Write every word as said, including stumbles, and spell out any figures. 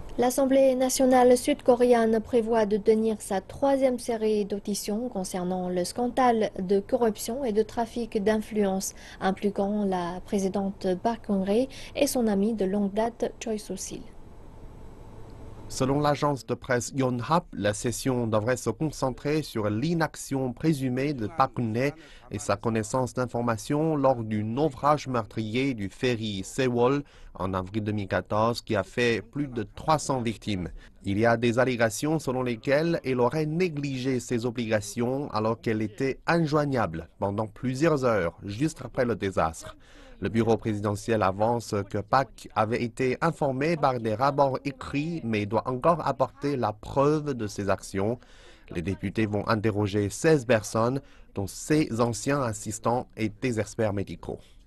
L'Assemblée nationale sud-coréenne prévoit de tenir sa troisième série d'auditions concernant le scandale de corruption et de trafic d'influence impliquant la présidente Park Geun-hye et son ami de longue date Choi Soo-sil. Selon l'agence de presse Yonhap, la session devrait se concentrer sur l'inaction présumée de Park Geun-hye et sa connaissance d'informations lors du naufrage meurtrier du ferry Sewol en avril deux mille quatorze qui a fait plus de trois cents victimes. Il y a des allégations selon lesquelles elle aurait négligé ses obligations alors qu'elle était injoignable pendant plusieurs heures juste après le désastre. Le bureau présidentiel avance que Park avait été informé par des rapports écrits mais doit encore apporter la preuve de ses actions. Les députés vont interroger seize personnes, dont six anciens assistants et des experts médicaux.